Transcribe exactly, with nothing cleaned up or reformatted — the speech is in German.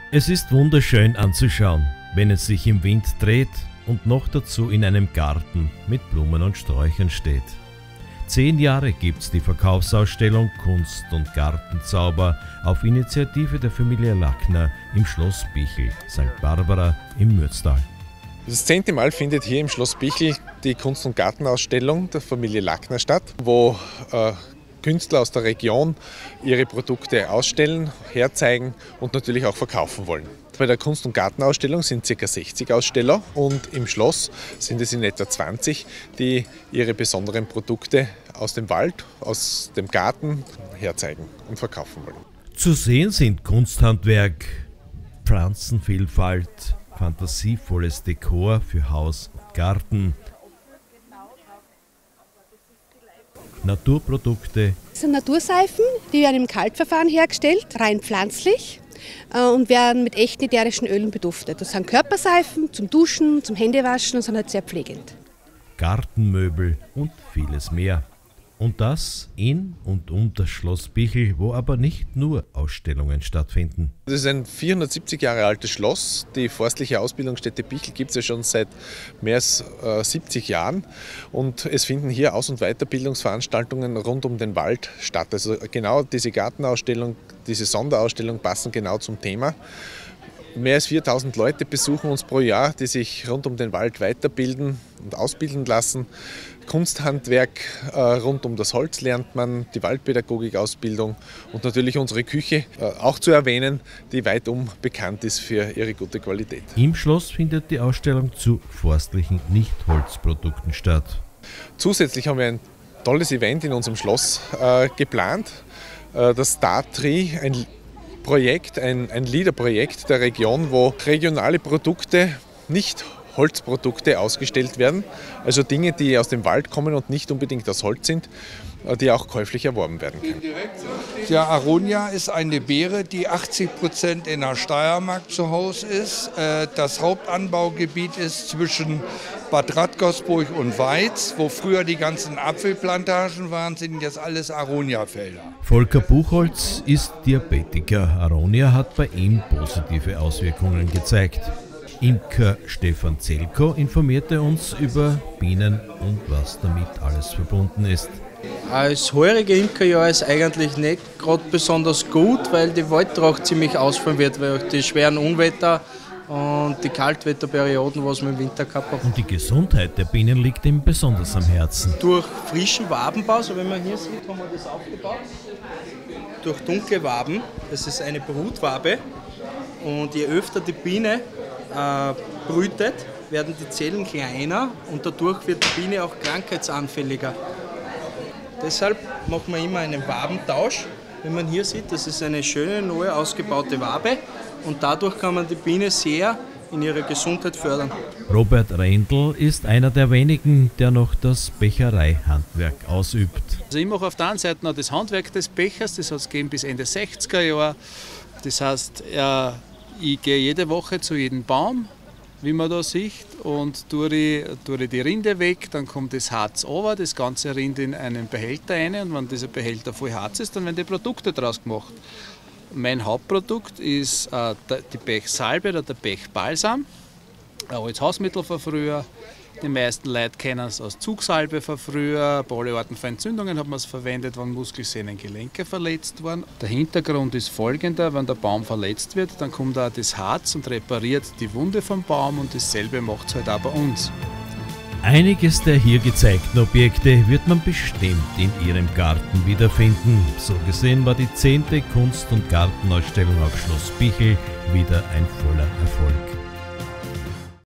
Es ist wunderschön anzuschauen, wenn es sich im Wind dreht und noch dazu in einem Garten mit Blumen und Sträuchern steht. Zehn Jahre gibt's die Verkaufsausstellung Kunst und Gartenzauber auf Initiative der Familie Lackner im Schloss Bichl, Sankt Barbara im Mürztal. Das zehnte Mal findet hier im Schloss Bichl die Kunst- und Gartenausstellung der Familie Lackner statt, wo äh, Künstler aus der Region ihre Produkte ausstellen, herzeigen und natürlich auch verkaufen wollen. Bei der Kunst- und Gartenausstellung sind ca. sechzig Aussteller und im Schloss sind es in etwa zwanzig, die ihre besonderen Produkte aus dem Wald, aus dem Garten herzeigen und verkaufen wollen. Zu sehen sind Kunsthandwerk, Pflanzenvielfalt, fantasievolles Dekor für Haus und Garten, Naturprodukte. Das sind Naturseifen, die werden im Kaltverfahren hergestellt, rein pflanzlich und werden mit echten ätherischen Ölen beduftet. Das sind Körperseifen zum Duschen, zum Händewaschen und sind halt sehr pflegend. Gartenmöbel und vieles mehr. Und das in und um das Schloss Bichl, wo aber nicht nur Ausstellungen stattfinden. Das ist ein vierhundertsiebzig Jahre altes Schloss. Die forstliche Ausbildungsstätte Bichl gibt es ja schon seit mehr als äh, siebzig Jahren. Und es finden hier Aus- und Weiterbildungsveranstaltungen rund um den Wald statt. Also genau diese Gartenausstellung, diese Sonderausstellung passen genau zum Thema. Mehr als viertausend Leute besuchen uns pro Jahr, die sich rund um den Wald weiterbilden und ausbilden lassen. Kunsthandwerk äh, rund um das Holz lernt man, die Waldpädagogik-Ausbildung und natürlich unsere Küche äh, auch zu erwähnen, die weitum bekannt ist für ihre gute Qualität. Im Schloss findet die Ausstellung zu forstlichen Nicht-Holzprodukten statt. Zusätzlich haben wir ein tolles Event in unserem Schloss äh, geplant, äh, das Start Tree, ein Projekt, ein, ein Leader-Projekt der Region, wo regionale Produkte, nicht Holzprodukte ausgestellt werden, also Dinge, die aus dem Wald kommen und nicht unbedingt aus Holz sind, die auch käuflich erworben werden können. Ja, Aronia ist eine Beere, die achtzig Prozent in der Steiermark zu Hause ist. Das Hauptanbaugebiet ist zwischen Bad Radgosburg und Weiz, wo früher die ganzen Apfelplantagen waren, sind jetzt alles Aronia-Felder. Volker Buchholz ist Diabetiker. Aronia hat bei ihm positive Auswirkungen gezeigt. Imker Stefan Zelko informierte uns über Bienen und was damit alles verbunden ist. Das heurige Imkerjahr ist eigentlich nicht gerade besonders gut, weil die Waldtracht ziemlich ausfallen wird, weil die schweren Unwetter und die Kaltwetterperioden, was wir im Winter gehabt haben. Und die Gesundheit der Bienen liegt ihm besonders am Herzen. Durch frischen Wabenbau, so wie man hier sieht, haben wir das aufgebaut. Durch dunkle Waben, das ist eine Brutwabe. Und je öfter die Biene äh, brütet, werden die Zellen kleiner und dadurch wird die Biene auch krankheitsanfälliger. Deshalb machen wir immer einen Wabentausch. Wie man hier sieht, das ist eine schöne, neu ausgebaute Wabe und dadurch kann man die Biene sehr in ihrer Gesundheit fördern. Robert Rendl ist einer der wenigen, der noch das Bechereihandwerk ausübt. Also ich mache auf der einen Seite noch das Handwerk des Bechers, das hat es gegeben bis Ende sechziger Jahre. Das heißt, ich gehe jede Woche zu jedem Baum, wie man da sieht, und tue die, tue die Rinde weg, dann kommt das Harz runter, das ganze Rind in einen Behälter rein und wenn dieser Behälter voll Harz ist, dann werden die Produkte daraus gemacht. Mein Hauptprodukt ist äh, die Pechsalbe oder der Pechbalsam, ein altes Hausmittel von früher. Die meisten Leute kennen es als Zugsalbe von früher. Bei allen Arten von Entzündungen hat man es verwendet, wenn Muskelsehnen, Gelenke verletzt waren. Der Hintergrund ist folgender: Wenn der Baum verletzt wird, dann kommt auch das Harz und repariert die Wunde vom Baum und dasselbe macht es halt auch bei uns. Einiges der hier gezeigten Objekte wird man bestimmt in Ihrem Garten wiederfinden. So gesehen war die zehnte Kunst- und Gartenausstellung auf Schloss Bichl wieder ein voller Erfolg.